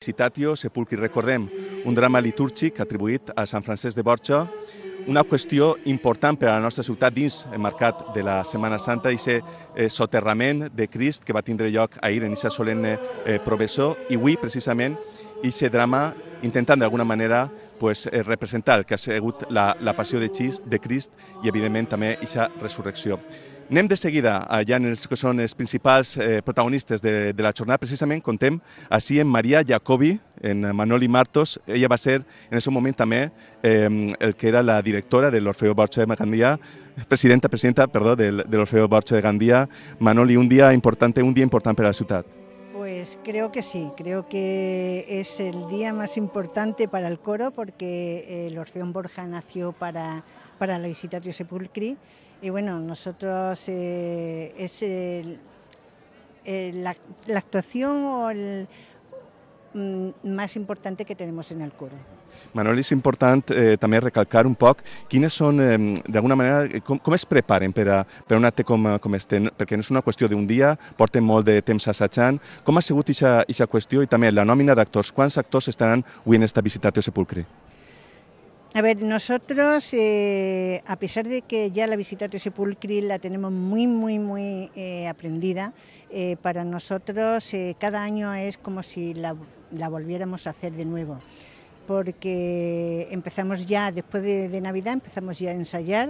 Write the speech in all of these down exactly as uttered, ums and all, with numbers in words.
Visitatio Sepulcri, recordem, un drama litúrgic atribuït a Sant Francesc de Borja, una qüestió important per a la nostra ciutat dins el mercat de la Setmana Santa, aquest soterrament de Crist que va tindre lloc ahir en aquesta solemne processó, i avui, precisament, aquest drama intentant d'alguna manera pues, representar el que ha sigut la, la passió de Crist i, evidentment, també aquesta resurrecció. Anem de seguida allà en els que són els principals eh, protagonistes de, de la jornada. Precisament contem així en Maria Jacobi, en Manoli Martos. Ella va ser en aquest moment també eh, el que era la directora de l'Orfeo Borja de Gandia, presidenta, presidenta, perdó, de, de l'Orfeo Borja de Gandia. Manoli, un dia importante, un día importante para la ciudad. Pues creo que sí, creo que es el día más importante para el coro porque el Orfeón Borja nació para, para la Visitatio Sepulcri. Y bueno, nosotros eh, es el, el, la, la actuación o el, mm, más importante que tenemos en el coro. Manoli, és important eh, també recalcar un poc quines són, eh, d'alguna manera, com, com es preparen per a, per a un acte com, com este, perquè no és una qüestió d'un dia, porten molt de temps assajant. Com ha sigut aquesta qüestió i també la nòmina d'actors? Quants actors estaran avui en esta Visitatio Sepulcri? A ver, nosotros, eh, a pesar de que ya la Visitatio Sepulcri la tenemos muy, muy, muy eh, aprendida, eh, para nosotros eh, cada año es como si la, la volviéramos a hacer de nuevo, porque empezamos ya, después de, de Navidad, empezamos ya a ensayar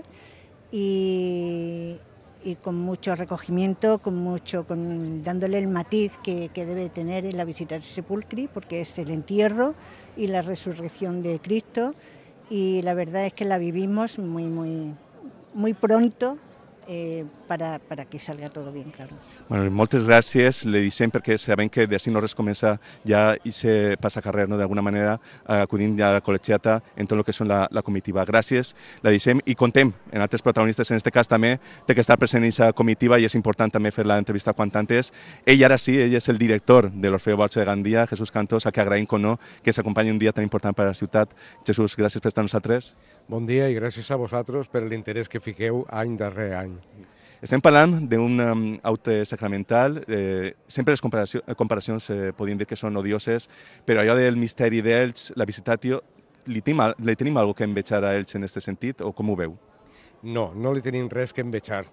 y, y con mucho recogimiento, con mucho, con, dándole el matiz que, que debe tener en la Visitatio Sepulcri, porque es el entierro y la resurrección de Cristo. Y la verdad es que la vivimos muy, muy, muy pronto eh, para, para que salga todo bien, claro. Bueno, moltes gràcies, le dicem perquè sabem que d'ací no res comença ja i se passa carrer, no? D'alguna manera, acudint ja a la col·legiata en tot el que són la, la comitiva. Gràcies, la dicem i contem en altres protagonistes, en aquest cas també, té que estar present en aquesta comitiva i és important també fer l'entrevista quan antes. Ell ara sí, ell és el director de l'Orfeo Borja de Gandia, Jesús Cantos, a qui agraïm com no, que s'acompanyi un dia tan important per a la ciutat. Jesús, gràcies per estar amb nosaltres. Bon dia i gràcies a vosaltres per l'interès que fiqueu any darrere any. Estem parlant d'un um, acte sacramental, eh, sempre les comparació, comparacions eh, podríem dir que són odioses, però allò del misteri d'ells, la Visitatio, li tenim, li tenim alguna cosa que envejar a ells en aquest sentit o com ho veu? No, no li tenim res que envejar.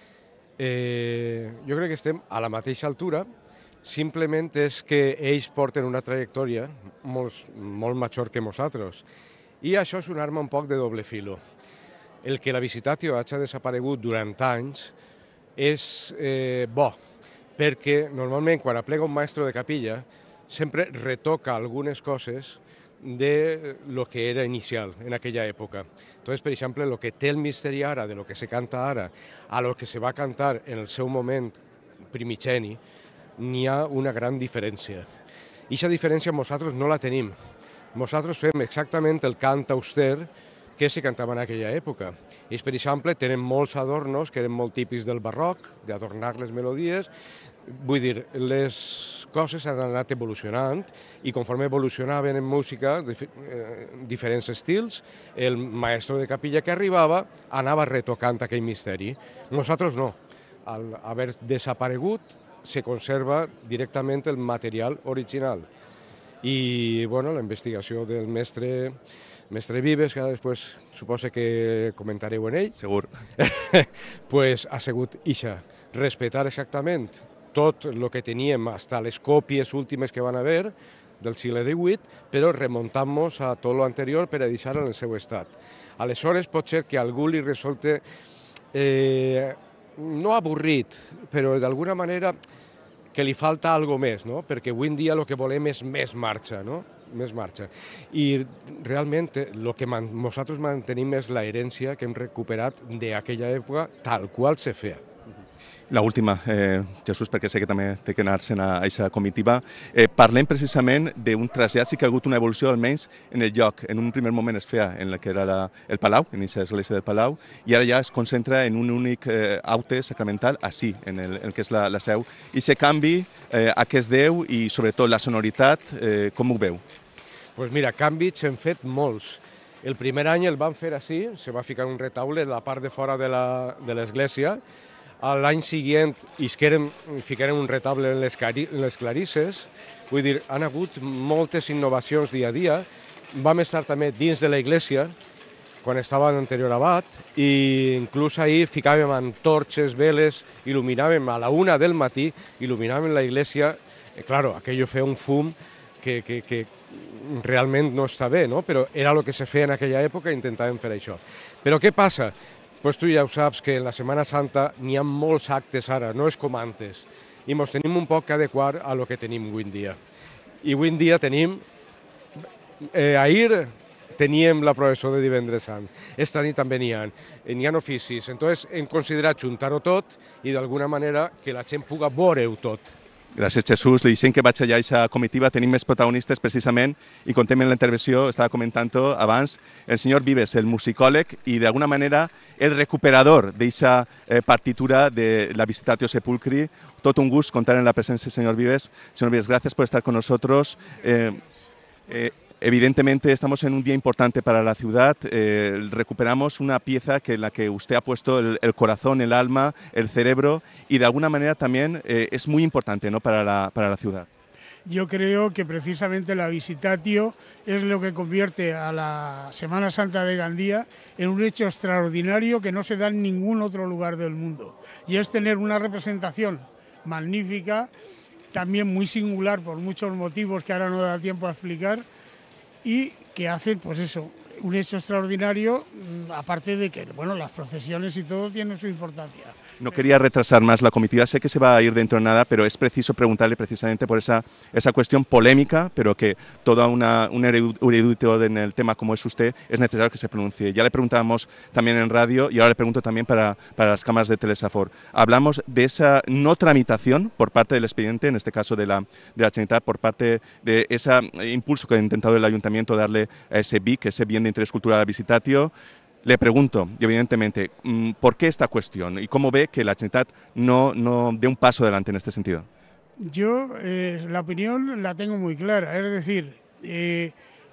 Eh, jo crec que estem a la mateixa altura, simplement és que ells porten una trajectòria molt, molt major que nosaltres i això és una arma un poc de doble filo. El que la Visitatio hagi desaparegut durant anys és eh, bo, perquè normalment quan aplega un maestro de capilla sempre retoca algunes coses de lo que era inicial en aquella època. Entonces, per exemple, lo que té el misteri ara, de lo que se canta ara, a lo que se va cantar en el seu moment primigeni, n'hi ha una gran diferència. I aquesta diferència nosaltres no la tenim. Nosaltres fem exactament el cant auster que se cantava en aquella època. Ells, per exemple, tenen molts adornos que eren molt típics del barroc, d'adornar les melodies. Vull dir, les coses han anat evolucionant i conforme evolucionaven en música, diferents estils, el maestro de capilla que arribava anava retocant aquell misteri. Nosaltres no. Al haver desaparegut, se conserva directament el material original. I, bueno, la investigació del mestre Mestre Vives, que després suposa que comentareu en ell, segur, pues ha sigut ixa, respectar exactament tot el que teníem, fins a les còpies últimes que van haver del segle divuit, però remuntant-nos a tot l'anterior per a deixar en el seu estat. Aleshores, pot ser que a algú li resulte eh, no avorrit, però d'alguna manera que li falta alguna cosa més, no? Perquè avui en dia el que volem és més marxa, no? més marxa. I realment el que man, nosaltres mantenim és la herència que hem recuperat d'aquella època tal qual se feia. La última, eh, Jesús, perquè sé que també té que anar-se'n a aquesta comitiva. Eh, parlem precisament d'un trasllat, sí que ha hagut una evolució almenys en el lloc. En un primer moment es feia en el que era la, el Palau, en aquesta església del Palau, i ara ja es concentra en un únic eh, acte sacramental així, en el, en el que és la, la seu. I aquest canvi, eh, a què es deu i sobretot la sonoritat, eh, com ho veu? Doncs mira, canvis s'han fet molts. El primer any el van fer així, se va ficar un retaule a la part de fora de l'església. l'any següent isquérem, ficarem un retable en les, cari, en les clarisses. Vull dir, han hagut moltes innovacions dia a dia. Vam estar també dins de la iglesia, quan estava l'anterior abat, i inclús ahir ficàvem antorxes, veles, il·luminàvem a la una del matí, il·luminàvem la iglesia. Eh, claro, aquello feia un fum que, que, que realment no està bé, no? Però era el que se feia en aquella època i intentàvem fer això. Però què passa? Pues tu ja ho saps, que en la Setmana Santa n'hi ha molts actes ara, no és com antes, i ens tenim un poc que adequar a lo que tenim avui en dia. I avui en dia tenim, eh, ahir teníem la processó de Divendres Sant, esta nit també n'hi ha, n'hi ha oficis, entonces hem considerat juntar-ho tot i d'alguna manera que la gent puga veure-ho tot. Gràcies, Jesús. Li deixem que vaig allà a aquesta comitiva. Tenim més protagonistes, precisament, i contem en la intervenció, estava comentant-ho abans, el senyor Vives, el musicòleg i, d'alguna manera, el recuperador d'aquesta eh, partitura de la Visitatio Sepulcri. Tot un gust contar en la presència del senyor Vives. Señor Vives, gracias por estar con nosotros. Eh, eh, Evidentemente estamos en un día importante para la ciudad, eh, recuperamos una pieza que en la que usted ha puesto el, el corazón, el alma, el cerebro y de alguna manera también eh, es muy importante, ¿no?, para la, para la ciudad. Yo creo que precisamente la Visitatio es lo que convierte a la Semana Santa de Gandía en un hecho extraordinario que no se da en ningún otro lugar del mundo, y es tener una representación magnífica, también muy singular por muchos motivos que ahora no da tiempo a explicar, y que hacen, pues eso, un hecho extraordinario, aparte de que, bueno, las procesiones y todo tienen su importancia. No quería retrasar más la comitiva, sé que se va a ir dentro de nada, pero es preciso preguntarle precisamente por esa, esa cuestión polémica, pero que toda una, un erudito en el tema como es usted, es necesario que se pronuncie. Ya le preguntábamos también en radio y ahora le pregunto también para, para las cámaras de Telesafor. Hablamos de esa no tramitación por parte del expediente, en este caso de la, de la Generalitat, por parte de ese impulso que ha intentado el Ayuntamiento darle a ese B I C, ese bien de interés cultural a Visitatio. Le pregunto, y evidentemente, ¿por qué esta cuestión? ¿Y cómo ve que la Generalitat no, no dé un paso adelante en este sentido? Yo eh, la opinión la tengo muy clara, es decir, eh,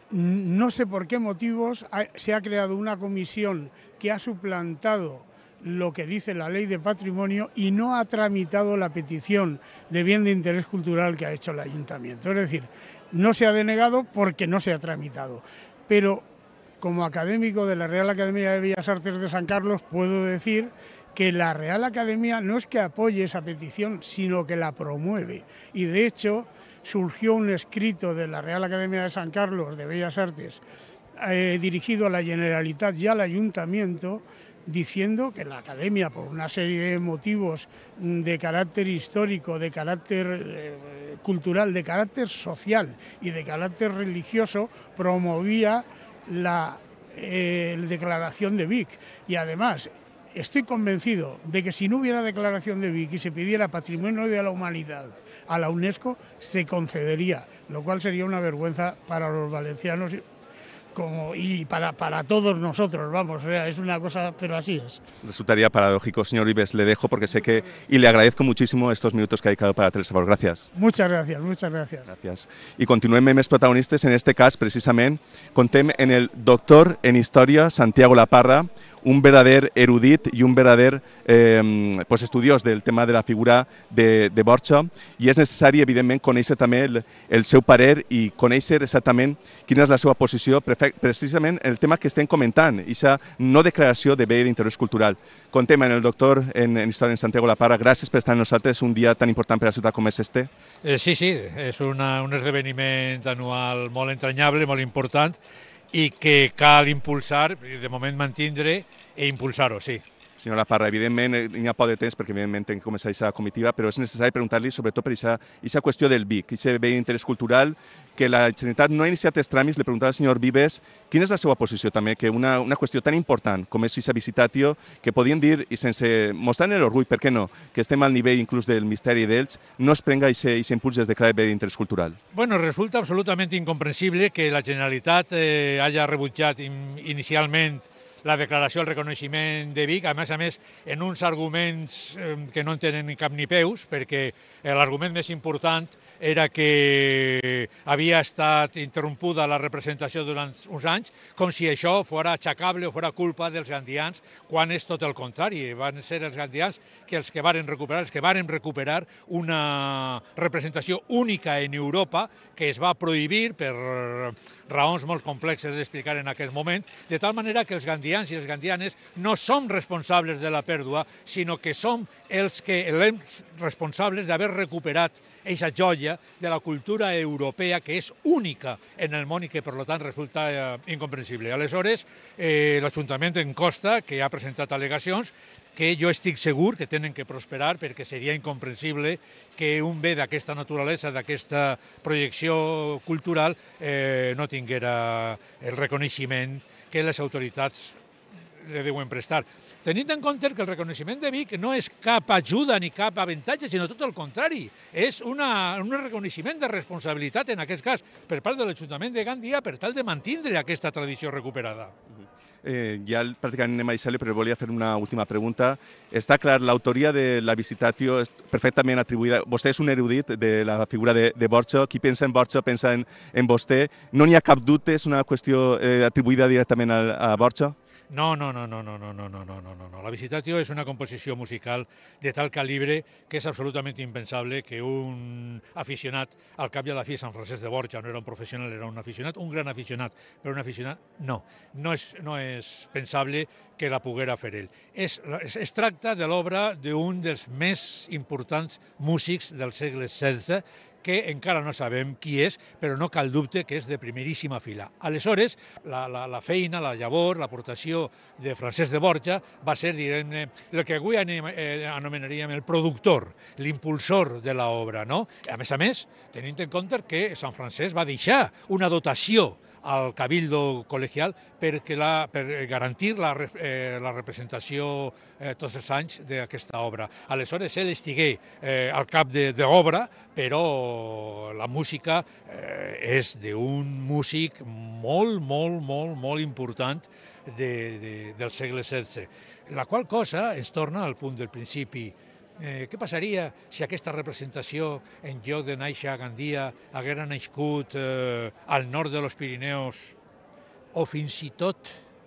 no sé por qué motivos ha, se ha creado una comisión que ha suplantado lo que dice la ley de patrimonio y no ha tramitado la petición de bien de interés cultural que ha hecho el Ayuntamiento. Es decir, no se ha denegado porque no se ha tramitado, pero como académico de la Real Academia de Bellas Artes de San Carlos puedo decir que la Real Academia no es que apoye esa petición, sino que la promueve. Y de hecho surgió un escrito de la Real Academia de San Carlos de Bellas Artes eh, dirigido a la Generalitat y al Ayuntamiento, diciendo que la Academia, por una serie de motivos de carácter histórico, de carácter eh, cultural, de carácter social y de carácter religioso, promovía la eh, declaración de Vic. Y además estoy convencido de que si no hubiera declaración de Vic y se pidiera Patrimonio de la Humanidad a la UNESCO, se concedería, lo cual sería una vergüenza para los valencianos como, y para, para todos nosotros, vamos, o sea, es una cosa, pero así es. Resultaría paradójico, señor Vives, le dejo porque sé que, y le agradezco muchísimo estos minutos que ha dedicado para Telesafor. Gracias. Muchas gracias, muchas gracias. Gràcies. I continuem amb els protagonistes, en este cas, precisament, contem en el doctor en Història, Santiago Laparra, un verdader erudit i un verdader eh, pues estudiós del tema de la figura de, de Borja, i és necessari, evidentment, conèixer també el, el seu parer i conèixer exactament quina és la seva posició, precisament el tema que estem comentant, aquesta no declaració de bé d'interès cultural. Contem en el doctor en, en Història, en Santiago Laparra. Gràcies per estar amb nosaltres un dia tan important per a la ciutat com és este. Eh, sí, sí, és una, un esdeveniment anual molt entranyable, molt important, i que cal impulsar, de moment mantindre i impulsar-ho, sí. Senyora Parra, evidentment n'hi ha poc de temps perquè evidentment hem començat aquesta comitiva, però és necessari preguntar-li sobretot per aquesta qüestió del B I C, aquest bé d'interès cultural, que la Generalitat no ha iniciat els tràmits. Le preguntava al senyor Vives quina és la seva posició també, que una, una qüestió tan important com és aquesta Visitatio, que podien dir, i sense mostrar l'orgull, per què no, que estem al nivell inclús del misteri d'ells, no es prenga aquest impuls des de declarar bé d'interès cultural. Bueno, resulta absolutament incomprensible que la Generalitat eh, haya rebutjat in, inicialment la declaració, el reconeixement de Vic, a més a més, en uns arguments eh, que no en tenen ni cap ni peus, perquè l'argument més important era que havia estat interrompuda la representació durant uns anys, com si això fos aixecable o fos culpa dels gandians, quan és tot el contrari. Van ser els gandians que els que varen recuperar, els que varen recuperar una representació única en Europa que es va prohibir per raons molt complexes d'explicar en aquest moment, de tal manera que els gandians i les gandianes no som responsables de la pèrdua, sinó que som els que els responsables d'haver recuperat aquesta joia de la cultura europea que és única en el món i que, per tant, resulta eh, incomprensible. Aleshores, eh, l'Ajuntament en consta que ha presentat al·legacions que jo estic segur que tenen que prosperar perquè seria incomprensible que un bé d'aquesta naturalesa, d'aquesta projecció cultural, eh, no tinguera el reconeixement que les autoritats le deuen prestar. Tenint en compte que el reconeixement de Vic no és cap ajuda ni cap avantatge, sinó tot el contrari. És una, un reconeixement de responsabilitat, en aquest cas, per part de l'Ajuntament de Gandia, per tal de mantindre aquesta tradició recuperada. Eh, ja pràcticament anem a deixar-li, però volia fer una última pregunta. Està clar, l'autoria de la Visitatio és perfectament atribuïda. Vostè és un erudit de la figura de, de Borja. Qui pensa en Borja pensa en, en vostè. No n'hi ha cap dubte, és una qüestió eh, atribuïda directament a, a Borja? No, no, no, no, no, no, no, no, no, no, no. La Visitatio és una composició musical de tal calibre que és absolutament impensable que un aficionat, al cap i a la fi, Sant Francesc de Borja no era un professional, era un aficionat, un gran aficionat, però un aficionat, no. No és, no és pensable que la poguera fer ell. Es, es, es tracta de l'obra d'un dels més importants músics del segle setze, que encara no sabem qui és, però no cal dubte que és de primeríssima fila. Aleshores, la, la, la feina, la llavor, l'aportació de Francesc de Borja va ser, diguem-ne, el que avui anomenaríem el productor, l'impulsor de l'obra, no? A més a més, tenint en compte que Sant Francesc va deixar una dotació al Cabildo Col·legial perquè la, per garantir la, eh, la representació eh, tots els anys d'aquesta obra. Aleshores, ell estigué eh, al cap de, de l'obra, però la música eh, és d'un músic molt, molt, molt, molt important de, de, del segle setze. La qual cosa ens torna al punt del principi. Eh, què passaria si aquesta representació, en lloc de néixer a Gandia, haguera nascut eh, al nord de los Pirineus o fins i tot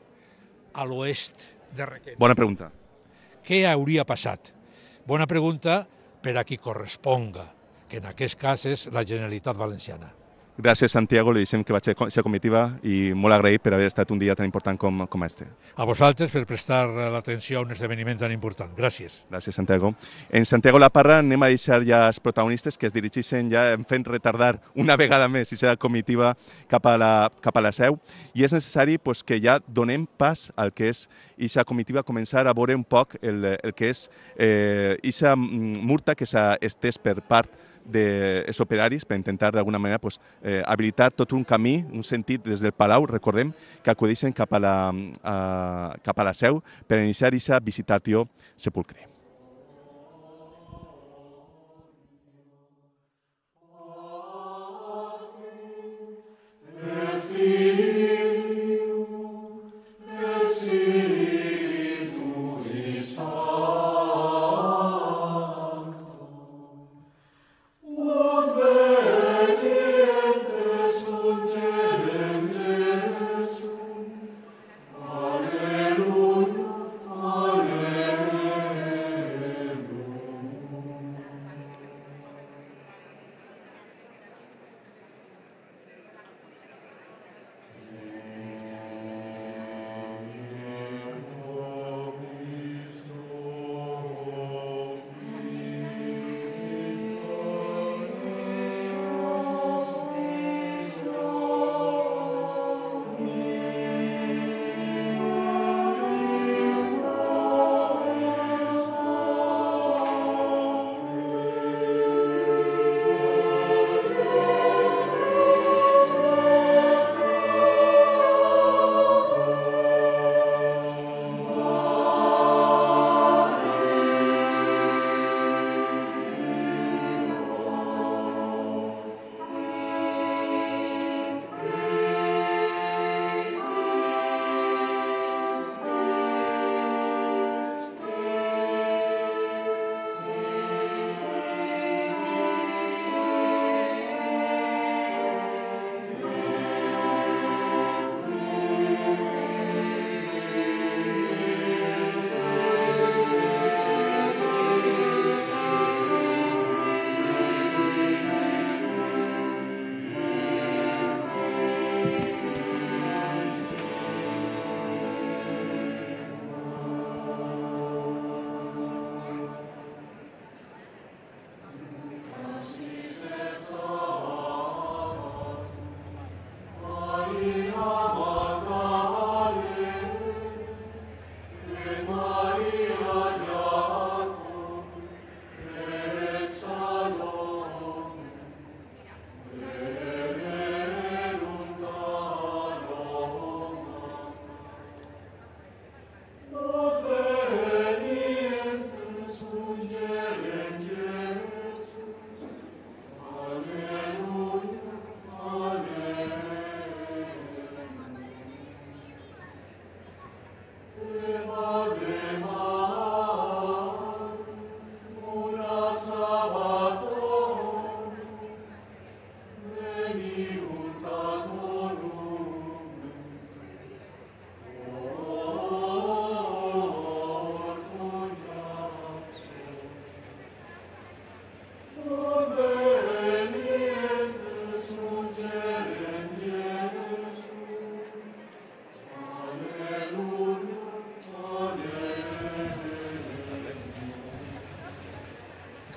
a l'oest de Requena? Bona pregunta. Què hauria passat? Bona pregunta per a qui corresponga, que en aquest cas és la Generalitat Valenciana. Gràcies, Santiago. Li deixem que vaig ser comitiva i molt agraït per haver estat un dia tan important com, com este. A vosaltres per prestar l'atenció a un esdeveniment tan important. Gràcies. Gràcies, Santiago. En Santiago La Parra anem a deixar ja els protagonistes que es dirigeixen ja fent retardar una vegada més i seva comitiva cap a la, cap a la seu, i és necessari pues, que ja donem pas al que és aquesta comitiva, començar a veure un poc el, el que és aquesta eh, multa que s'ha estès per part dels operaris per intentar d'alguna manera pues, eh, habilitar tot un camí, un sentit des del Palau, recordem, que acudeixen cap a la, a, cap a la seu per iniciar aquesta Visitatio Sepulcri.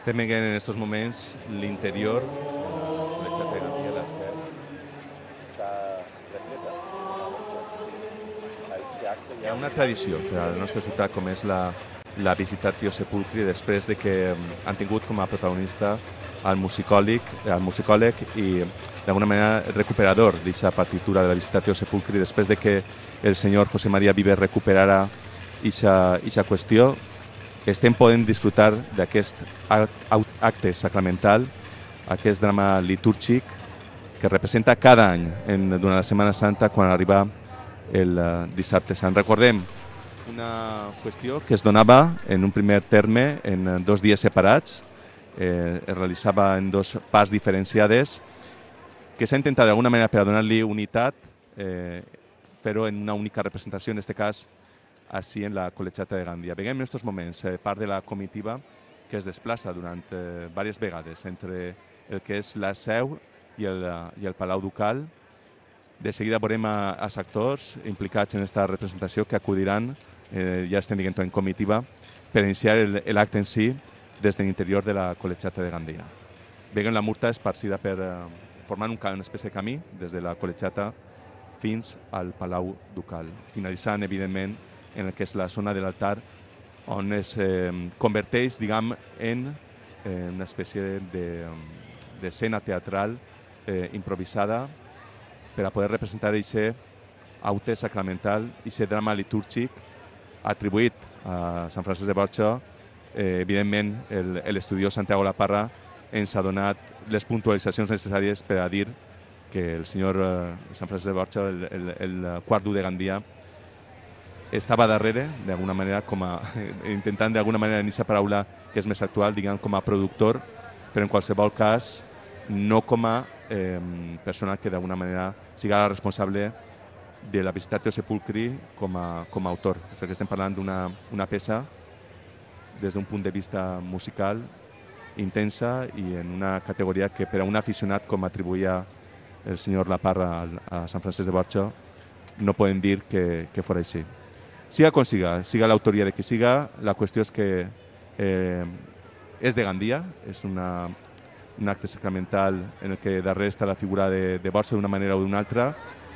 Estem veient en aquests moments l'interior de la col·lecta de Gandia, la seu. Està repleta. Hi ha una tradició per a la nostra ciutat com és la, la Visitatio Sepulcri, després de que han tingut com a protagonista al musicòleg, al musicòleg i d'alguna manera recuperador d'aquesta partitura de la Visitatio Sepulcri, després de que el senyor José María Vives recuperara aquesta qüestió. Estem podent disfrutar d'aquest acte sacramental, aquest drama litúrgic que representa cada any en, durant la Setmana Santa quan arriba el uh, dissabte sant. Recordem una qüestió que es donava en un primer terme en dos dies separats, eh, es realitzava en dos parts diferenciades, que s'ha intentat d'alguna manera per a donar-li unitat, eh, però en una única representació, en aquest cas, així en la Col·legiata de Gandia. Veiem en aquests moments eh, part de la comitiva que es desplaça durant eh, diverses vegades entre el que és la seu i el, i el Palau Ducal. De seguida veurem a, a actors implicats en aquesta representació que acudiran, eh, ja estem dient en comitiva, per iniciar l'acte en si des de l'interior de la Col·legiata de Gandia. Veiem la murta esparcida per eh, formant un, una espècie de camí des de la Col·legiata fins al Palau Ducal, finalitzant, evidentment, en el que és la zona de l'altar, on es eh, converteix, diguem, en eh, una espècie d'escena de, teatral eh, improvisada per a poder representar aquest acte sacramental, aquest drama litúrgic atribuït a Sant Francesc de Borja. Eh, evidentment, l'estudiós Santiago Laparra ens ha donat les puntualitzacions necessàries per a dir que el senyor eh, Sant Francesc de Borja, el, el, el quart du de Gandia, estava darrere, d'alguna manera, com a, intentant d'alguna manera en aquesta paraula que és més actual, diguem, com a productor, però en qualsevol cas no com a eh, persona que d'alguna manera sigui la responsable de la Visitatio Sepulcri com a, com a autor. És que estem parlant d'una una peça des d'un punt de vista musical intensa i en una categoria que per a un aficionat com atribuïa el senyor Laparra a Sant Francesc de Borja no podem dir que, que fos així. Siga com siga, siga l'autoria de qui siga, la qüestió és que eh, és de Gandia, és una, un acte sacramental en el que darrere està la figura de, de Borja d'una manera o d'una altra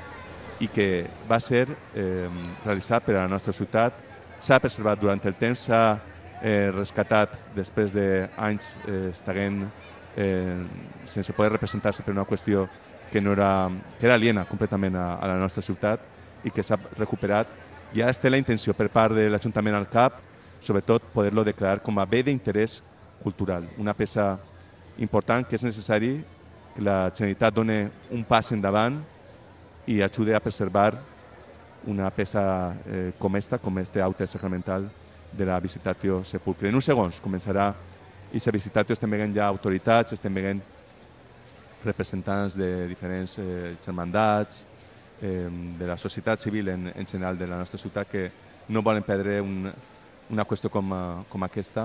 i que va ser eh, realitzat per a la nostra ciutat, s'ha preservat durant el temps, s'ha eh, rescatat després d'anys eh, estant eh, sense poder representar-se per una qüestió que, no era, que era aliena completament a, a la nostra ciutat i que s'ha recuperat. I ara es té la intenció per part de l'Ajuntament al cap, sobretot poder-lo declarar com a bé d'interès cultural, una peça important que és necessari que la Generalitat doni un pas endavant i ajude a preservar una peça eh, com esta, com este acte sacramental de la Visitatio Sepulcri. En uns segons començarà aquesta Visitatio, estem veient ja autoritats, estem veient representants de diferents eh, germandats, eh, de la societat civil en, en general de la nostra ciutat que no volen perdre un, una qüestió com, com aquesta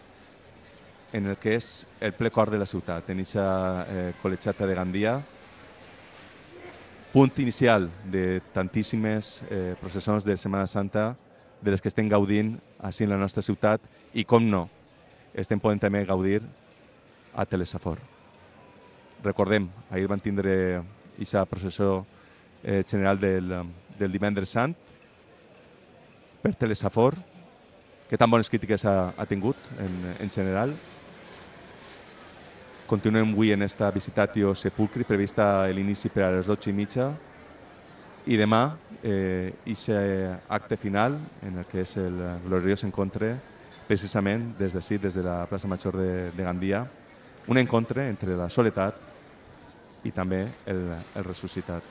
en el que és el ple cor de la ciutat, en aquesta eh, Col·legiata de Gandia, punt inicial de tantíssimes eh, processons de Setmana Santa de les que estem gaudint així en la nostra ciutat i, com no, estem podent també gaudir a Telesafor. Recordem, ahir van tindre aquesta processó eh, general del, del divendres sant per Telesafor, que tan bones crítiques ha, ha tingut en, en general. Continuem avui en esta Visitatio Sepulcri, prevista l'inici per a les dotze i mitja, i demà eh, aquest acte final, en el que és el gloriós encontre, precisament des d'ací, des de la plaça Major de, de Gandia, un encontre entre la soledat i també el, el ressuscitat.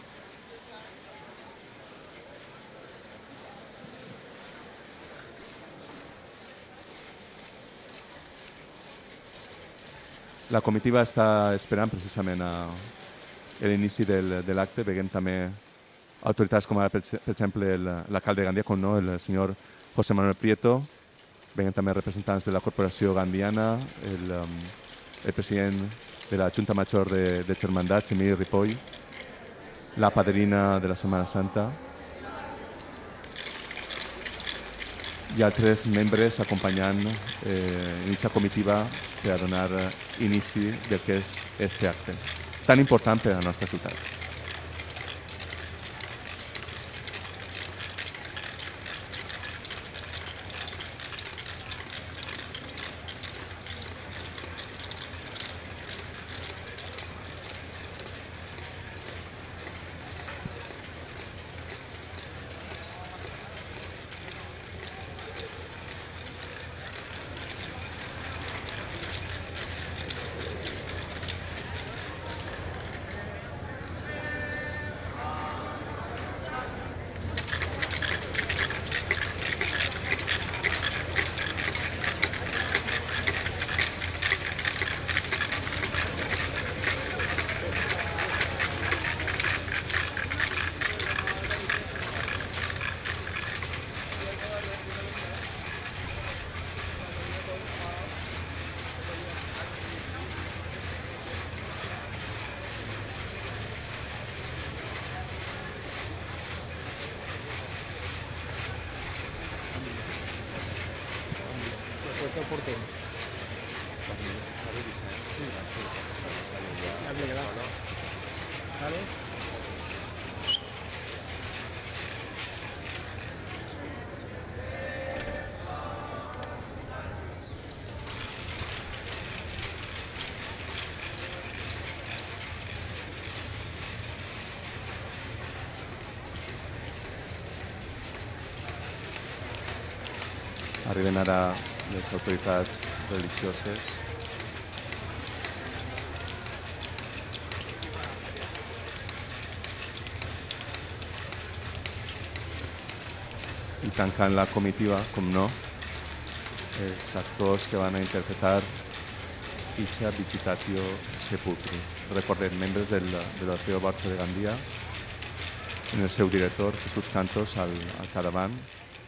La comitiva està esperant precisament a l'inici del, de l'acte. Veiem també autoritats com ara, per, per exemple, l'alcalde de Gandia, com no, el senyor José Manuel Prieto. Veiem també representants de la Corporació Gandiana, el, el president de la Junta Major de, de Germandats, Emili Ripoll, la padrina de la Setmana Santa i altres membres acompanyant eh, aquesta comitiva per a donar inici del que és este acte tan important per a la nostra ciutat. Arriben ara les autoritats religioses. I tancant la comitiva, com no, els actors que van a interpretar Ixa Visitatio Sepulcri. Recordem, membres del, de l'Orfeo Borja de Gandia, en el seu director, Jesús Cantos, al, al capdavant,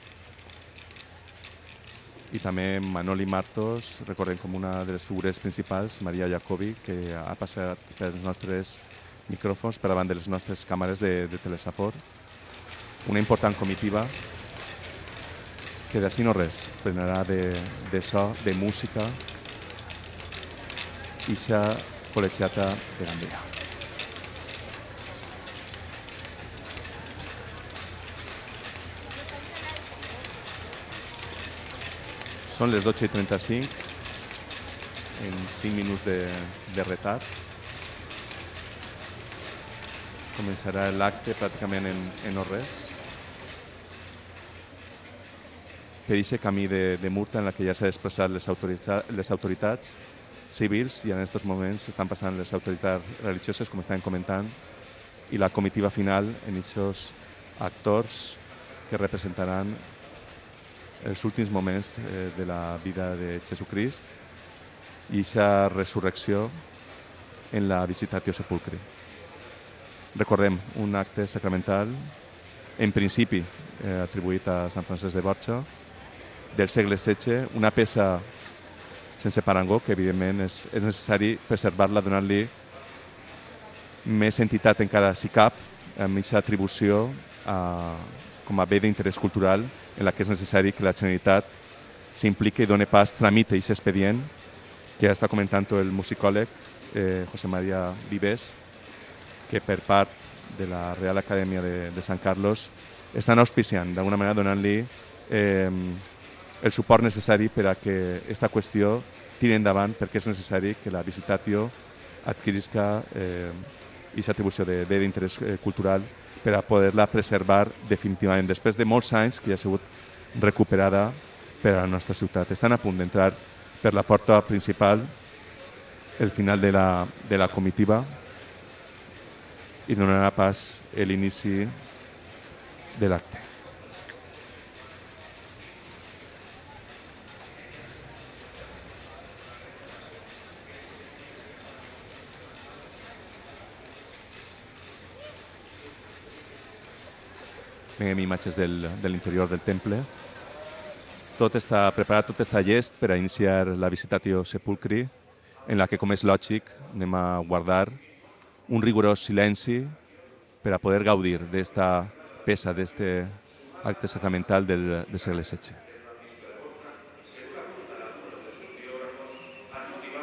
i també Manoli Martos, recordem com una de les figures principals, Maria Jacobi, que ha passat pels nostres micròfons per davant de les nostres càmeres de, de Telesafor. Una important comitiva que d'ací no res, prenarà de, de so, de música, Ixa Col·legiata de Gandia. Són les dotze i trenta-cinc, en cinc minuts de, de retard. Començarà l'acte pràcticament en, en no res. Per aquest camí de, de Murta en la que ja s'ha desplaçat les, les autoritats civils i en aquests moments estan passant les autoritats religioses, com estàvem comentant, i la comitiva final en aquests actors que representaran els últims moments de la vida de Jesucrist i aquesta resurrecció en la Visitatio Sepulcri. Recordem, un acte sacramental, en principi eh, atribuït a Sant Francesc de Borja, del segle setze, una peça sense parangó, que evidentment és, és necessari preservar-la, donar-li més entitat encara si cap, amb aquesta atribució a, com a bé d'interès cultural, en la que és necessari que la Generalitat s'impliqui i doni pas, tramite aquest expedient, que ja està comentant el musicòleg eh, José María Vives, que per part de la Real Acadèmia de, de Sant Carlos estan auspiciant, d'alguna manera donant-li eh, el suport necessari per a que aquesta qüestió tiri endavant, perquè és necessari que la Visitatio adquirisca eh, aquesta atribució de bé d'interès eh, cultural per a poder-la preservar definitivament, després de molts anys que ja ha sigut recuperada per a la nostra ciutat. Estan a punt d'entrar per la porta principal, el final de la, de la comitiva, i donarà pas l'inici de l'acte. Veiem imatges del, de l'interior del temple. Tot està preparat, tot està llest per a iniciar la Visitatio Sepulcri, en la que, com és lògic, anem a guardar un rigorós silenci per a poder gaudir d'esta peça, d'este acte sacramental del, del segle setze.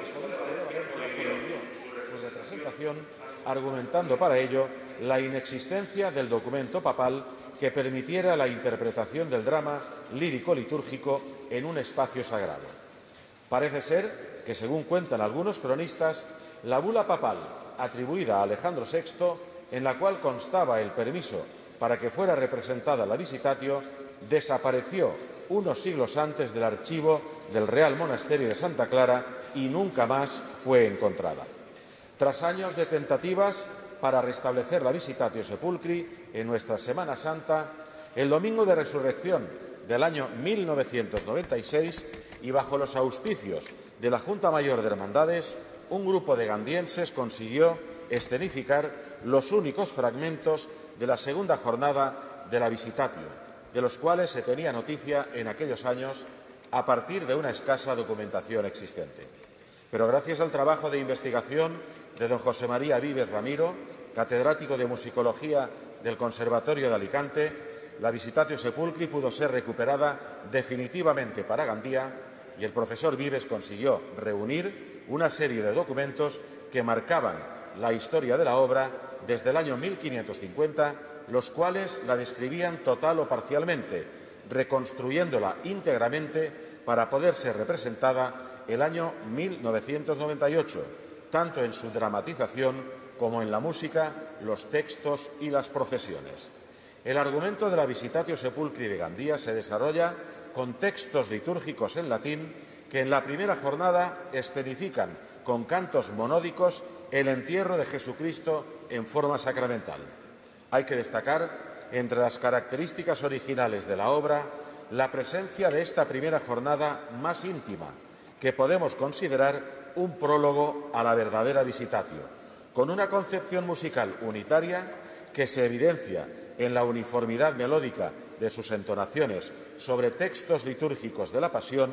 arzobispo de Valencia prohibió su representación, argumentando para ello la inexistencia del documento papal que permitiera la interpretación del drama lírico-litúrgico en un espacio sagrado. Parece ser que, según cuentan algunos cronistas, la bula papal atribuida a Alejandro sexto, en la cual constaba el permiso para que fuera representada la Visitatio, desapareció unos siglos antes del archivo del Real Monasterio de Santa Clara y nunca más fue encontrada. Tras años de tentativas para restablecer la Visitatio Sepulcri en nuestra Semana Santa, el Domingo de Resurrección del año mil novecientos noventa y seis, y bajo los auspicios de la Junta Mayor de Hermandades, un grupo de gandienses consiguió escenificar los únicos fragmentos de la segunda jornada de la Visitatio, de los cuales se tenía noticia en aquellos años a partir de una escasa documentación existente. Pero gracias al trabajo de investigación de don José María Vives Ramiro, catedrático de Musicología del Conservatorio de Alicante, la Visitatio Sepulcri pudo ser recuperada definitivamente para Gandía y el profesor Vives consiguió reunir una serie de documentos que marcaban la historia de la obra desde el año mil quinientos cincuenta, los cuales la describían total o parcialmente, reconstruyéndola íntegramente para poder ser representada el año mil novecientos noventa y ocho, tanto en su dramatización como en la música, los textos y las procesiones. El argumento de la Visitatio Sepulcri de Gandía se desarrolla con textos litúrgicos en latín que en la primera jornada escenifican con cantos monódicos el entierro de Jesucristo en forma sacramental. Hay que destacar, entre las características originales de la obra, la presencia de esta primera jornada más íntima, que podemos considerar un prólogo a la verdadera Visitatio, con una concepción musical unitaria que se evidencia en la uniformidad melódica de sus entonaciones sobre textos litúrgicos de la Pasión,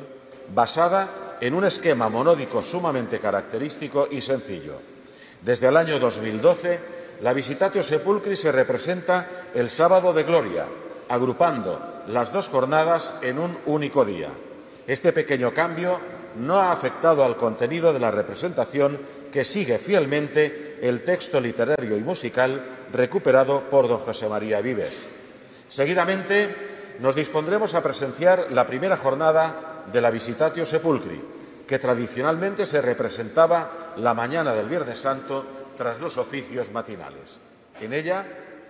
basada en un esquema monódico sumamente característico y sencillo. Desde el año dos mil doce, la Visitatio Sepulcri se representa el Sábado de Gloria, agrupando las dos jornadas en un único día. Este pequeño cambio no ha afectado al contenido de la representación, que sigue fielmente el texto literario y musical recuperado por don José María Vives. Seguidamente, nos dispondremos a presenciar la primera jornada de la Visitatio Sepulcri, que tradicionalmente se representaba la mañana del Viernes Santo tras los oficios matinales. En ella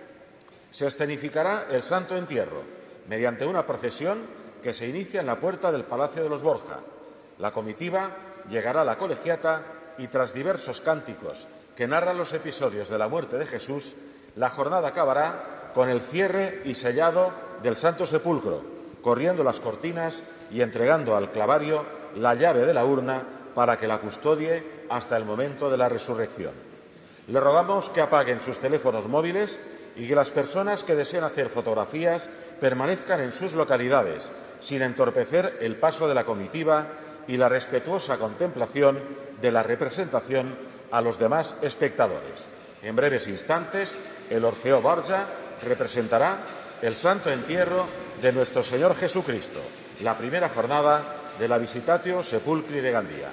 se escenificará el Santo Entierro, mediante una procesión que se inicia en la puerta del Palacio de los Borja. La comitiva llegará a la colegiata y, tras diversos cánticos que narran los episodios de la muerte de Jesús, la jornada acabará con el cierre y sellado del Santo Sepulcro, corriendo las cortinas y entregando al clavario la llave de la urna para que la custodie hasta el momento de la resurrección. Le rogamos que apaguen sus teléfonos móviles y que las personas que deseen hacer fotografías permanezcan en sus localidades, sin entorpecer el paso de la comitiva y la respetuosa contemplación de la representación a los demás espectadores. En breves instantes, el Orfeo Borja representará el Santo Entierro de nuestro Señor Jesucristo, la primera jornada de la Visitatio Sepulcri de Gandía.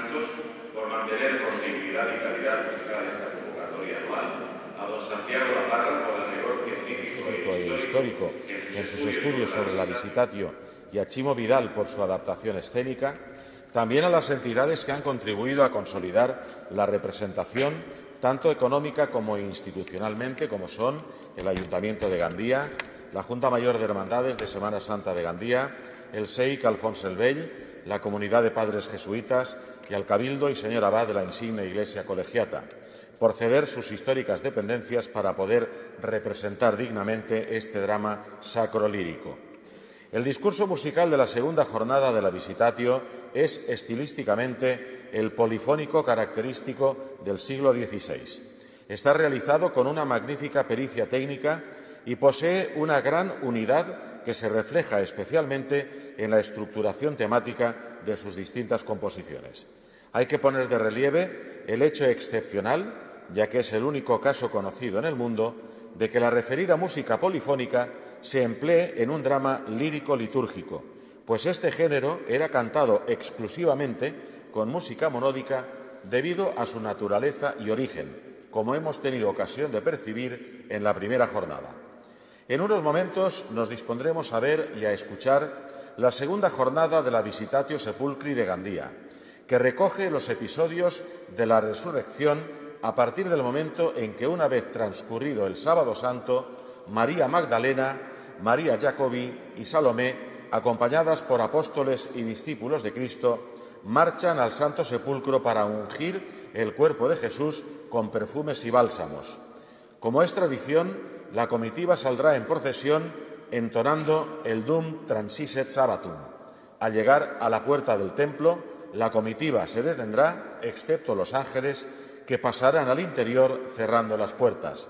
Santos por mantener continuidad y calidad musical esta convocatoria anual, a don Santiago Laparra por el rigor científico e histórico en sus estudios sobre la Visitatio y a Chimo Vidal por su adaptación escénica, también a las entidades que han contribuido a consolidar la representación tanto económica como institucionalmente, como son el Ayuntamiento de Gandía, la Junta Mayor de Hermandades de Semana Santa de Gandía, el S E I C Alfons el Vell, la Comunidad de Padres Jesuitas y al Cabildo y señor abad de la insigne Iglesia Colegiata, por ceder sus históricas dependencias para poder representar dignamente este drama sacro-lírico. El discurso musical de la segunda jornada de la Visitatio es estilísticamente el polifónico característico del siglo dieciséis. Está realizado con una magnífica pericia técnica y posee una gran unidad que se refleja especialmente en la estructuración temática de sus distintas composiciones. Hay que poner de relieve el hecho excepcional, ya que es el único caso conocido en el mundo, de que la referida música polifónica se emplee en un drama lírico-litúrgico, pues este género era cantado exclusivamente con música monódica debido a su naturaleza y origen, como hemos tenido ocasión de percibir en la primera jornada. En unos momentos nos dispondremos a ver y a escuchar la segunda jornada de la Visitatio Sepulcri de Gandía, que recoge los episodios de la resurrección a partir del momento en que, una vez transcurrido el Sábado Santo, María Magdalena, María Jacobi y Salomé, acompañadas por apóstoles y discípulos de Cristo, marchan al Santo Sepulcro para ungir el cuerpo de Jesús con perfumes y bálsamos. Como es tradición, la comitiva saldrá en procesión entonando el Dum Transiset Sabbatum. Al llegar a la puerta del templo, la comitiva se detendrá, excepto los ángeles, que pasarán al interior cerrando las puertas.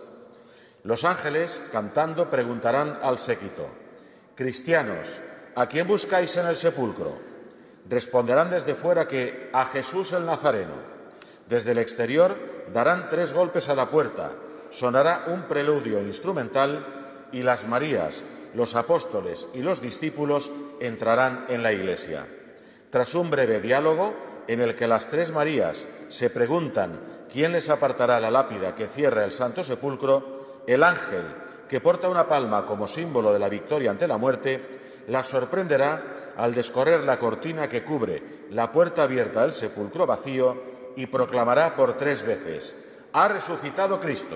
Los ángeles, cantando, preguntarán al séquito: «Cristianos, ¿a quién buscáis en el sepulcro?». Responderán desde fuera que a Jesús el Nazareno. Desde el exterior darán tres golpes a la puerta, sonará un preludio instrumental y las Marías, los apóstoles y los discípulos entrarán en la iglesia. Tras un breve diálogo en el que las tres Marías se preguntan quién les apartará la lápida que cierra el Santo Sepulcro, el ángel, que porta una palma como símbolo de la victoria ante la muerte, la sorprenderá al descorrer la cortina que cubre la puerta abierta del sepulcro vacío y proclamará por tres veces: «¡Ha resucitado Cristo!».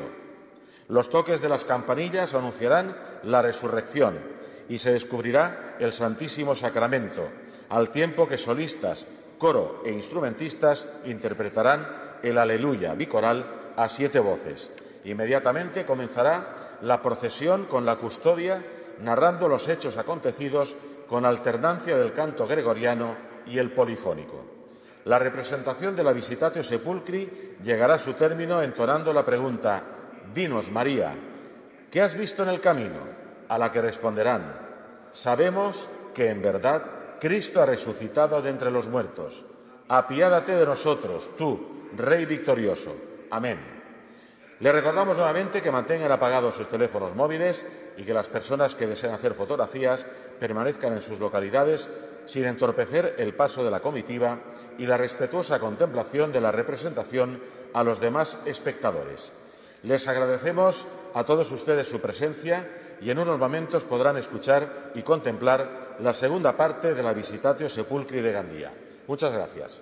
Los toques de las campanillas anunciarán la resurrección y se descubrirá el Santísimo Sacramento, al tiempo que solistas, coro e instrumentistas interpretarán el Aleluya bicoral a siete voces. Inmediatamente comenzará la procesión con la custodia, narrando los hechos acontecidos con alternancia del canto gregoriano y el polifónico. La representación de la Visitatio Sepulcri llegará a su término entonando la pregunta: «Dinos, María, ¿qué has visto en el camino?», a la que responderán: «Sabemos que, en verdad, Cristo ha resucitado de entre los muertos. Apiádate de nosotros, tú, Rey victorioso. Amén». Les recordamos nuevamente que mantengan apagados sus teléfonos móviles y que las personas que deseen hacer fotografías permanezcan en sus localidades sin entorpecer el paso de la comitiva y la respetuosa contemplación de la representación a los demás espectadores. Les agradecemos a todos ustedes su presencia y en unos momentos podrán escuchar y contemplar la segunda parte de la Visitatio Sepulcri de Gandía. Muchas gracias.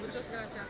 Muchas gracias.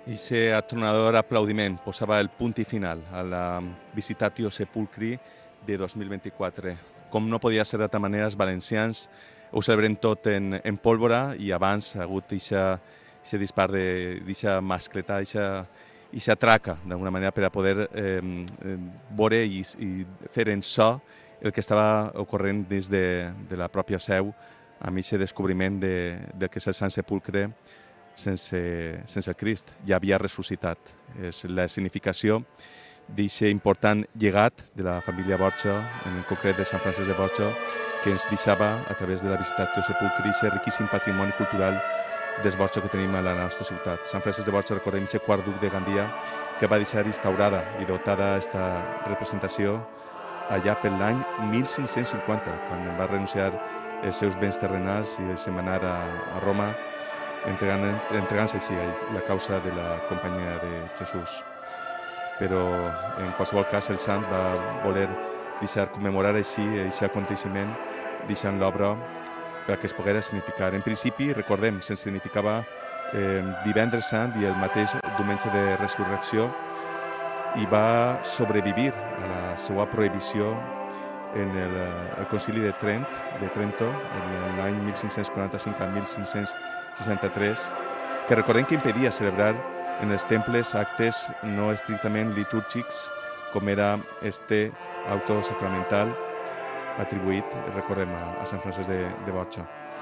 I aquest atronador aplaudiment posava el punt i final a la Visitatio Sepulcri de dos mil vint-i-quatre. Com no podia ser d'altra manera, els valencians ho celebrem tot en, en pólvora i abans ha hagut aquest dispar, d'aquesta mascleta, aquesta traca, d'alguna manera, per a poder eh, veure i, i fer en so el que estava ocorrent des de, de la pròpia seu amb aquest descobriment de, de que és el Sant Sepulcre sense, sense el Crist, ja havia ressuscitat. És la significació d'aquest important llegat de la família Borja, en concret de Sant Francesc de Borja, que ens deixava a través de la Visitatio Sepulcri aquest riquíssim patrimoni cultural dels Borja que tenim a la nostra ciutat. Sant Francesc de Borja, recordem, aquest quart duc de Gandia, que va deixar instaurada i dotada aquesta representació allà per l'any mil cinc-cents cinquanta, quan va renunciar els seus béns terrenals i se'n va anar a, a Roma, entregant-se entregant així a la causa de la Companyia de Jesús. Però, en qualsevol cas, el sant va voler deixar commemorar així aquest aconteixement, deixant l'obra perquè es poguera significar. En principi, recordem, se'n significava eh, divendres sant i el mateix diumenge de resurrecció, i va sobrevivir a la seva prohibició en el, el concili de Trent, de Trento, en l'any mil cinc-cents quaranta-cinc a mil cinc-cents seixanta-tres, que recordem que impedia celebrar en els temples actes no estrictament litúrgics, com era este auto sacramental atribuït, recordem, a, a Sant Francesc de, de Borja.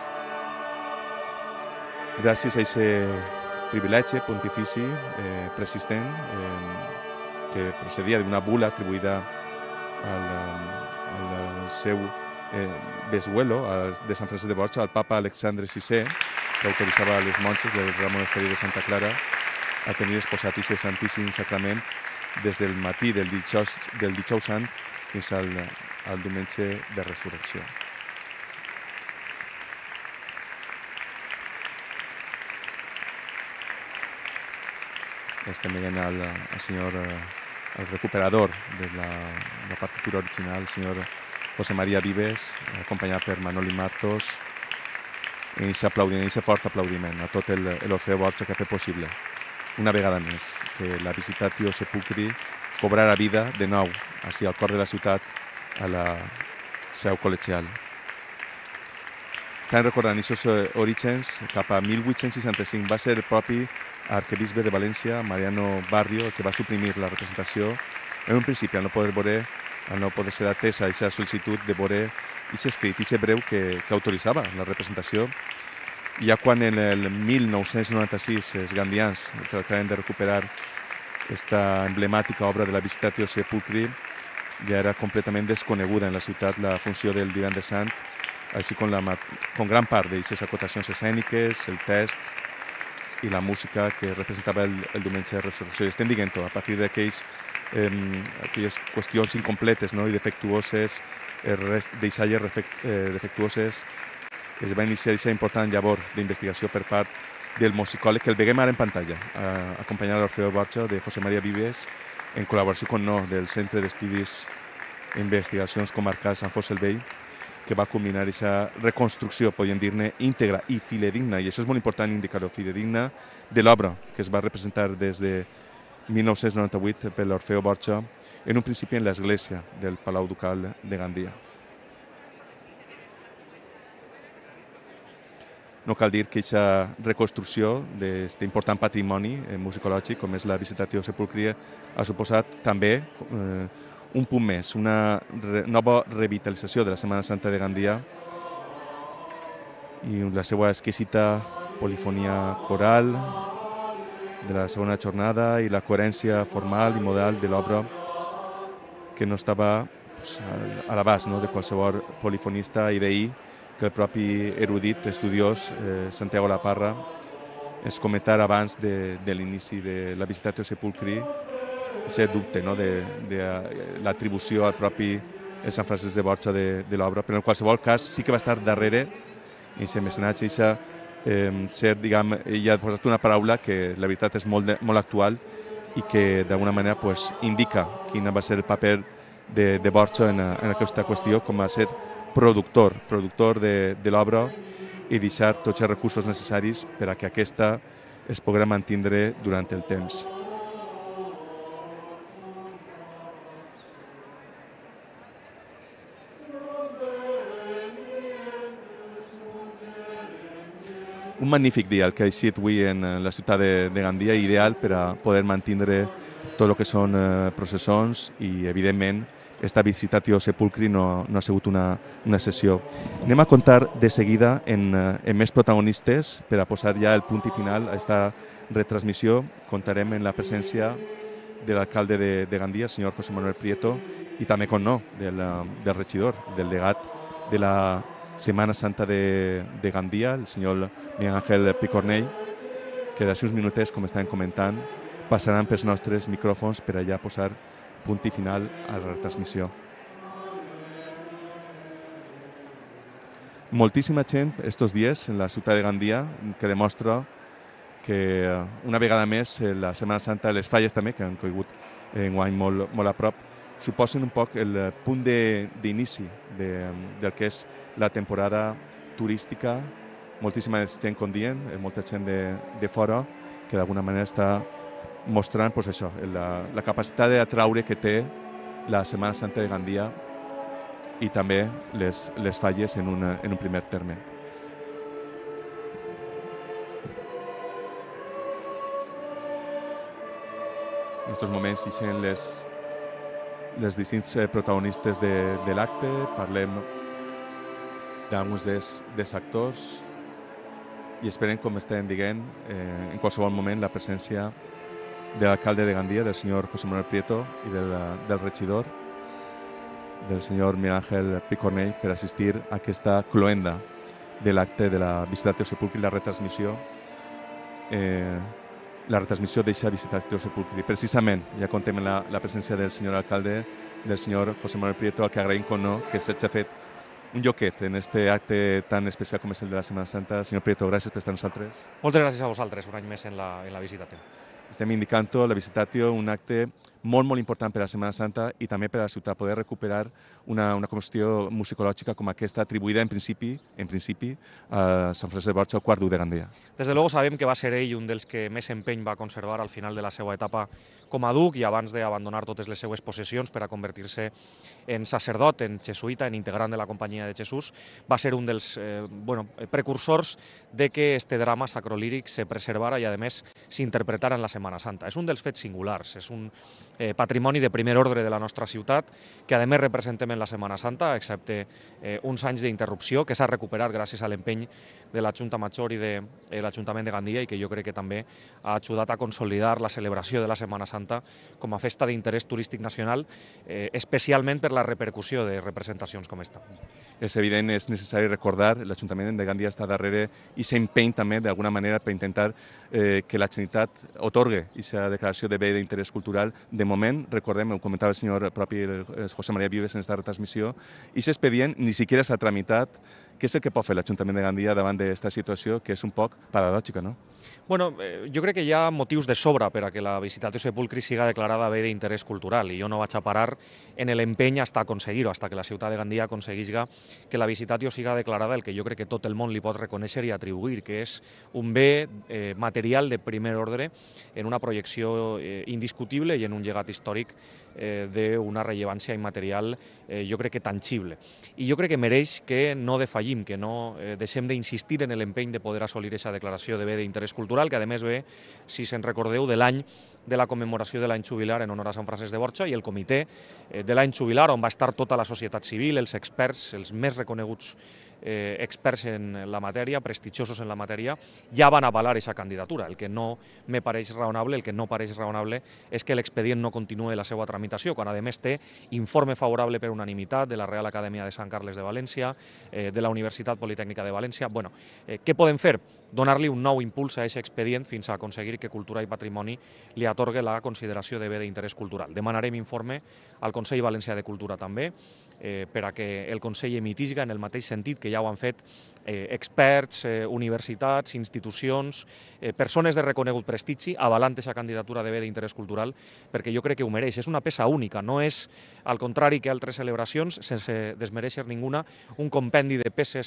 Gràcies a aquest privilegi pontifici eh, persistent, eh, que procedia d'una bula atribuïda al, al seu eh, bessuelo de Sant Francesc de Borja, al papa Alexandre sisè, que autoritzava a les monges del Real Monasteri de Santa Clara a tenir exposat aquest Santíssim Sacrament des del matí del dijous, del dijous sant fins al, al diumenge de resurrecció. Estem veient al, al senyor, el recuperador de la, la partitura original, el senyor José María Vives, acompanyat per Manoli Martos, i aquest aplaudiment, aquest fort aplaudiment a tot l'Orfeo Borja que ha fet possible, una vegada més, que la Visitatio Sepulcri cobrarà vida de nou, així al cor de la ciutat, a la seu col·legial. Estan recordant aquests orígens cap a mil vuit-cents seixanta-cinc. Va ser el propi arquebisbe de València, Mariano Barrio, el que va suprimir la representació. En un principi, al no poder veure, al no poder ser atesa aquesta sol·licitud de veure aquest escrit, aquest breu que, que autoritzava la representació. Ja quan en el mil nou-cents noranta-sis els gandians tractaven de recuperar aquesta emblemàtica obra de la Visitatio Sepulcri, ja era completament desconeguda en la ciutat la funció del divendres sant, així com, la, com gran part d'aquestes acotacions escèniques, el text i la música que representava el, el diumenge de resurrecció. I estem dient-ho, a partir d'aquelles eh, qüestions incompletes, no?, i defectuoses, eh, deixalles eh, defectuoses, es va iniciar aquesta important llavor d'investigació per part del musicòleg, que el veiem ara en pantalla, eh, acompanyant l'Orfeo Borja de José María Vives, en col·laboració con no del Centre d'Estudis i Investigacions Comarcals Sant Fost el Vell, que va culminar aquesta reconstrucció, podríem dir-ne, íntegra i fidedigna, i això és molt important indicar-ho, fidedigna, de l'obra que es va representar des de mil nou-cents noranta-vuit per l'Orfeo Borja, en un principi en l'església del Palau Ducal de Gandia. No cal dir que aquesta reconstrucció d'aquest important patrimoni musicològic, com és la Visitatio Sepulcri, ha suposat també eh, un punt més, una re nova revitalització de la Setmana Santa de Gandia i la seva exquisita polifonia coral de la segona jornada i la coherència formal i modal de l'obra que no estava pues, a l'abast, no?, de qualsevol polifonista i veí, que el propi erudit, estudiós, eh, Santiago Laparra, ens comentara abans de, de l'inici de la Visitatio Sepulcri, aquest dubte, no?, de, de l'atribució al propi Sant Francesc de Borja de, de l'obra, però en qualsevol cas sí que va estar darrere, en aquest mecenatge, i eh, ser, diguem, ella ha posat una paraula que la veritat és molt, molt actual i que d'alguna manera pues, indica quin va ser el paper de, de Borja en, en aquesta qüestió, com a ser productor, productor de, de l'obra i deixar tots els recursos necessaris per a que aquesta es podrà mantindre durant el temps. Un magnífic dia el que ha eixit avui en la ciutat de, de Gandia, ideal per a poder mantindre tot el que són eh, processons i, evidentment, esta visitatio sepulcri no, no ha sigut una, una sessió. Anem a contar de seguida en, en més protagonistes per a posar ja el punt i final a esta retransmissió. Contarem en la presència de l'alcalde de, de Gandia, el senyor José Manuel Prieto, i també, com no, del, del regidor, del legat de la Setmana Santa de, de Gandia, el senyor Miguel Ángel Picornell, que d'ací uns minutets, com estan comentant, passaran pels nostres micròfons per allà posar punt i final a la retransmissió. Moltíssima gent estos dies en la ciutat de Gandia, que demostra que una vegada més la Setmana Santa, les falles també, que han caigut enguany molt, molt a prop, suposen un poc el punt d'inici de, del que és la temporada turística. Moltíssima gent, com dient, molta gent de, de fora, que d'alguna manera està mostrant pues, això, la, la capacitat d'atraure que té la Setmana Santa de Gandia i també les, les falles en, una, en un primer terme. En aquests moments hi sent les, les distints protagonistes de, de l'acte, parlem d'alguns dels, dels actors i esperem, com estem dient, eh, en qualsevol moment la presència de l'alcalde de Gandia, del senyor José Manuel Prieto, i del, del regidor, del senyor Miguel Ángel Picornell, per assistir a aquesta cloenda de l'acte de la Visitatio Sepulcri, la retransmissió, eh, la retransmissió d'eixa Visitatio Sepulcri. Precisament, ja contem la, la presència del senyor alcalde, del senyor José Manuel Prieto, al que agraïm, com no, que s'hagi fet un lloquet en este acte tan especial com és el de la Setmana Santa. Senyor Prieto, gràcies per estar amb nosaltres. Moltes gràcies a vosaltres, un any més en la, en la Visitatio. Estem indicant la Visitatio, un acte molt, molt important per a la Setmana Santa i també per a la ciutat, poder recuperar una, una qüestió musicològica com aquesta, atribuïda en principi, en principi a Sant Francesc de Borja, el quart duc de Gandia. Desde luego sabem que va ser ell un dels que més empeny va conservar al final de la seva etapa com a duc i abans d'abandonar totes les seues possessions per a convertir-se en sacerdot, en jesuïta, en integrant de la Companyia de Jesús, va ser un dels eh, bueno, precursors de que este drama sacrolíric se preservara i, a més, s'interpretara en la Setmana Santa. És un dels fets singulars, és un eh, patrimoni de primer ordre de la nostra ciutat que, a més, representem en la Setmana Santa, excepte eh, uns anys d'interrupció que s'ha recuperat gràcies a l'empeny de la Junta Major i de eh, l'Ajuntament de Gandia i que jo crec que també ha ajudat a consolidar la celebració de la Setmana Santa com a festa d'interès turístic nacional, eh, especialment per la repercussió de representacions com esta. És evident, és necessari recordar, l'Ajuntament de Gandia està darrere i s'empeny també d'alguna manera per intentar eh, que la Generalitat otorgue aquesta declaració de bé d'interès cultural. De moment, recordem, ho comentava el senyor propi José María Vives en aquesta retransmissió, i aquest expedient ni siquiera s'ha tramitat. Què és el que pot fer l'Ajuntament de Gandia davant d'aquesta situació que és un poc paradòxica, no? Bueno, eh, jo crec que hi ha motius de sobra per a que la Visitatio Sepulcri siga declarada bé d'interès cultural i jo no vaig a parar en l'empeny fins a aconseguir-ho, fins que la ciutat de Gandia aconseguisca que la Visitatio siga declarada el que jo crec que tot el món li pot reconèixer i atribuir, que és un bé eh, material de primer ordre en una projecció eh, indiscutible i en un llegat històric eh, d'una rellevància immaterial eh, jo crec que tangible. I jo crec que mereix que no defallim, que no eh, deixem d'insistir en l'empeny de poder assolir aquesta declaració de bé d'interès cultural, que a més ve, si se'n recordeu, de l'any de la commemoració de l'any jubilar en honor a Sant Francesc de Borja i el comitè de l'any jubilar on va estar tota la societat civil, els experts, els més reconeguts eh, experts en la matèria, prestigiosos en la matèria, ja van avalar aquesta candidatura. El que no me pareix raonable, el que no pareix raonable és que l'expedient no continuï la seva tramitació, quan a més té informe favorable per unanimitat de la Real Acadèmia de Sant Carles de València, eh, de la Universitat Politècnica de València. Bueno, eh, què podem fer? Donar-li un nou impuls a aquest expedient fins a aconseguir que Cultura i Patrimoni li atorgue la consideració de bé d'interès cultural. Demanarem informe al Consell Valencià de Cultura també, eh, per a que el Consell emitisga en el mateix sentit que ja ho han fet eh, experts, eh, universitats, institucions, eh, persones de reconegut prestigi, avalant aquesta candidatura de bé d'interès cultural, perquè jo crec que ho mereix. És una peça única, no és, al contrari que altres celebracions, sense desmereixer ninguna, un compendi de peces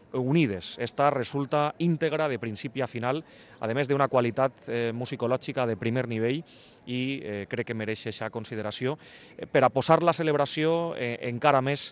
unides. Esta resulta íntegra de principi a final, a més d'una qualitat eh, musicològica de primer nivell, i eh, crec que mereix aquesta consideració eh, per a posar la celebració eh, encara més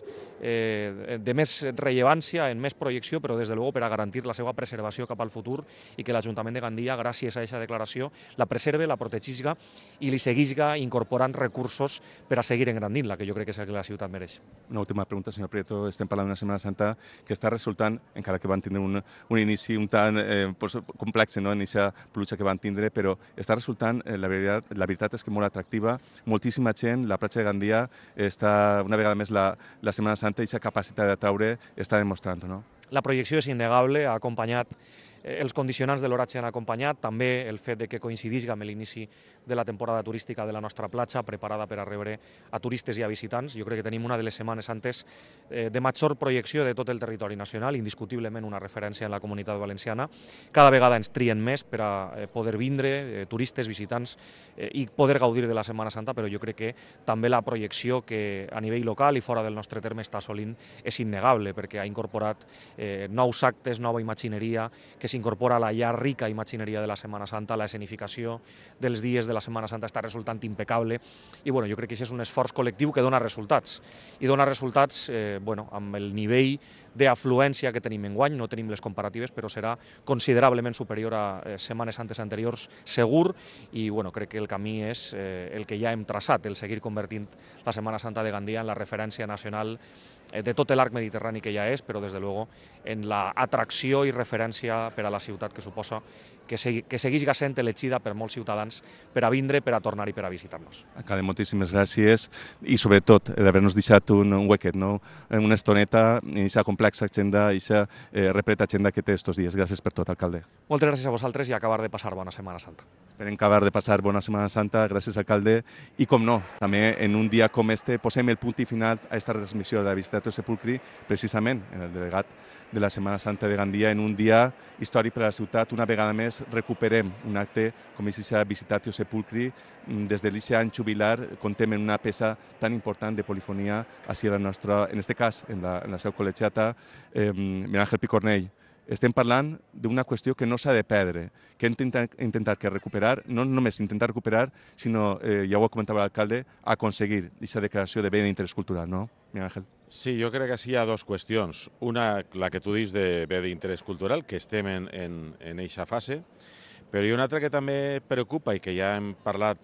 eh, de més rellevància, en més projecció, però des de luego per a garantir la seva preservació cap al futur i que l'Ajuntament de Gandia, gràcies a aquesta declaració, la preserve, la protegisca i li seguisca incorporant recursos per a seguir engrandint-la, que jo crec que és el que la ciutat mereix. Una última pregunta, senyor Prieto. Estem parlant d'una Setmana Santa que està resultant, encara que van tindre un, un inici un tant eh, pues, complex, no? En aquesta pluja que van tindre, però està resultant, eh, la, veritat, la veritat és que molt atractiva, moltíssima gent, la platja de Gandia està, una vegada més la, la Setmana Santa, i aquesta capacitat d'atraure està demostrant, no? La projecció és innegable, ha acompanyat, eh, els condicionants de l'oratge han acompanyat, també el fet de que coincidisca amb l'inici de la temporada turística de la nostra platja, preparada per a rebre a turistes i a visitants. Jo crec que tenim una de les setmanes santes eh, de major projecció de tot el territori nacional, indiscutiblement una referència en la comunitat valenciana. Cada vegada ens trien més per a eh, poder vindre, eh, turistes, visitants, eh, i poder gaudir de la Setmana Santa, però jo crec que també la projecció que a nivell local i fora del nostre terme està assolint és innegable, perquè ha incorporat eh, nous actes, nova imagineria, que s'incorpora a la ja rica imagineria de la Setmana Santa, la escenificació dels dies de la Setmana Santa està resultant impecable, i bueno, jo crec que això és un esforç col·lectiu que dona resultats, i dona resultats eh, bueno, amb el nivell d'afluència que tenim enguany, no tenim les comparatives, però serà considerablement superior a eh, Setmanes Santes anteriors, segur, i bueno, crec que el camí és eh, el que ja hem traçat, el seguir convertint la Setmana Santa de Gandia en la referència nacional eh, de tot l'arc mediterrani que ja és, però des de luego en la atracció i referència per a la ciutat que suposa que, segui, que segueix sent elegida per molts ciutadans per a vindre, per a tornar i per a visitar-nos. Alcalde, moltíssimes gràcies i sobretot d'haver-nos deixat un, un huequet, no? Una estoneta i aquesta complexa agenda, i aquesta eh, repleta agenda que té estos dies. Gràcies per tot, alcalde. Moltes gràcies a vosaltres i acabar de passar bona Setmana Santa. Esperem acabar de passar bona Setmana Santa. Gràcies, alcalde. I com no, també en un dia com este posem el punt i final a aquesta transmissió de la Visitació Sepulcri, precisament en el delegat de la Setmana Santa de Gandia, en un dia històric per a la ciutat. Una vegada més recuperem un acte com és aquesta Visitatio Sepulcri. Des de l'eixe any jubilar contem en una peça tan important de polifonia així a la nostra, en aquest cas, en la, en la seu col·legiata, eh, Miguel Ángel Picornell. Estem parlant d'una qüestió que no s'ha de perdre, que hem intentat, intentat que recuperar, no només intentar recuperar, sinó, eh, ja ho comentava l'alcalde, aconseguir aquesta declaració de bé d'interès cultural, no, Miguel Ángel? Sí, jo crec que sí hi ha dues qüestions. Una, la que tu dius de bé d'interès cultural, que estem en, en, en eixa fase, però hi ha una altra que també preocupa i que ja hem parlat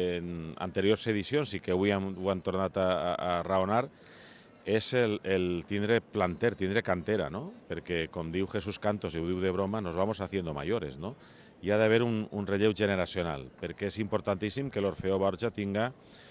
en anteriors edicions i que avui hem, ho hem tornat a, a raonar, és el, el tindre planter, tindre cantera, no? Perquè, com diu Jesús Cantos, i ho diu de broma, nos vamos haciendo mayores, no? Hi ha d'haver un, un relleu generacional, perquè és importantíssim que l'Orfeó Borja tinga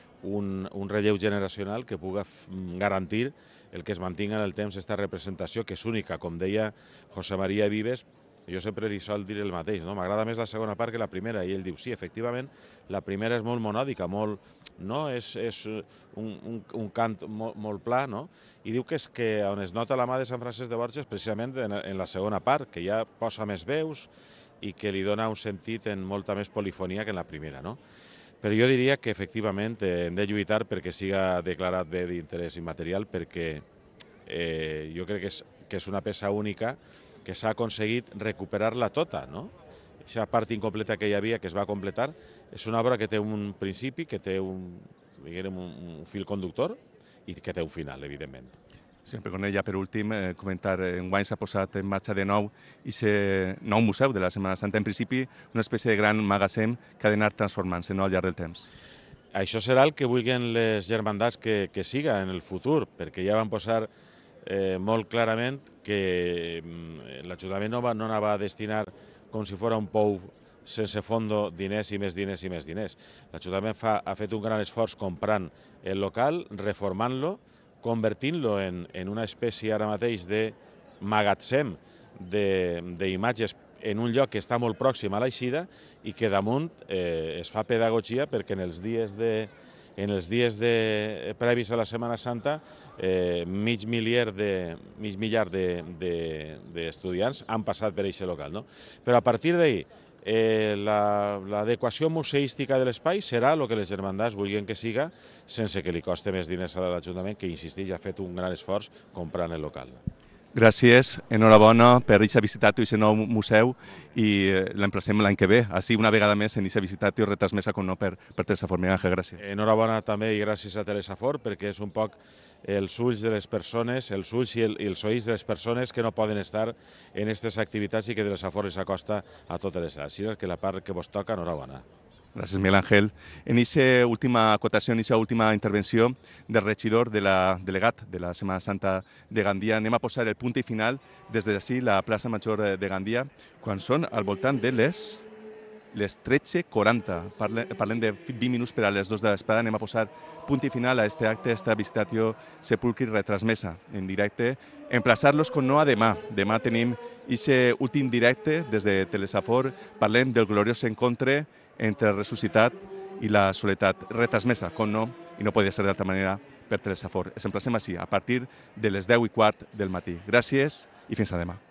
un, un relleu generacional que puga garantir el que es mantinga en el temps aquesta representació, que és única. Com deia José María Vives, jo sempre li sol dir el mateix, no? M'agrada més la segona part que la primera, i ell diu, sí, efectivament, la primera és molt monòdica, molt, no? és, és un, un, un cant molt, molt pla, no? I diu que és que on es nota la mà de Sant Francesc de Borja és precisament en, en la segona part, que ja posa més veus i que li dona un sentit en molta més polifonia que en la primera, no? Però jo diria que efectivament hem de lluitar perquè siga declarat bé d'interès immaterial, perquè eh, jo crec que és, que és una peça única que s'ha aconseguit recuperar-la tota, no? Aquesta part incompleta que hi havia, que es va completar, és una obra que té un principi, que té un, diguem, un fil conductor i que té un final, evidentment. Senyor Picornell, ja per últim, eh, comentar, enguany s'ha posat en marxa de nou aquest nou museu de la Setmana Santa, en principi una espècie de gran magatzem que ha d'anar transformant-se, no, al llarg del temps. Això serà el que vulguin les germandats que, que siga en el futur, perquè ja van posar Eh, molt clarament que l'Ajuntament no, no anava a destinar com si fos un pou sense fondo diners i més diners i més diners. L'Ajuntament ha fet un gran esforç comprant el local, reformant-lo, convertint-lo en, en una espècie ara mateix de magatzem d'imatges en un lloc que està molt pròxim a l'eixida i que damunt eh, es fa pedagogia perquè en els dies de En els dies de, previs a la Setmana Santa, eh, mig miliar de, mig millar d'estudiants de, de han passat per aquest local, no? Però a partir d'ahir, eh, l'adequació la, museística de l'espai serà el que les germandats vulguin que siga, sense que li costi més diners a l'Ajuntament, que, insisteix, ha fet un gran esforç comprant el local. Gràcies, enhorabona per aquesta visitat i aquest nou museu i l'emplacem l'any que ve. Així, una vegada més, en aquesta visitat i retransmesa com no per, per Telesafor. Miguel Ángel, gràcies. Enhorabona també i gràcies a Telesafor perquè és un poc els ulls de les persones, els ulls i, el, i els oïts de les persones que no poden estar en aquestes activitats i que Telesafor les acosta a totes les Així que la part que vos toca, enhorabona. Gràcies, Miguel Ángel. En aquesta última acotació, en aquesta última intervenció del regidor, de la delegat de la Setmana Santa de Gandia, anem a posar el punt i final des d'ací, la plaça Major de Gandia, quan són al voltant de les les tretze quaranta. Parlem de vint minuts per a les dues de l'espada. Anem a posar punt i final a este acte, a esta visitatio sepulcri retransmesa en directe. Emplaçar-los com no a demà. Demà tenim aquest últim directe des de Telesafor. Parlem del gloriós encontre entre el ressuscitat i la soledat. Retransmesa, com no, i no podia ser d'altra manera, per Telesafor. Ens emplacem així, a partir de les deu i quart del matí. Gràcies i fins a demà.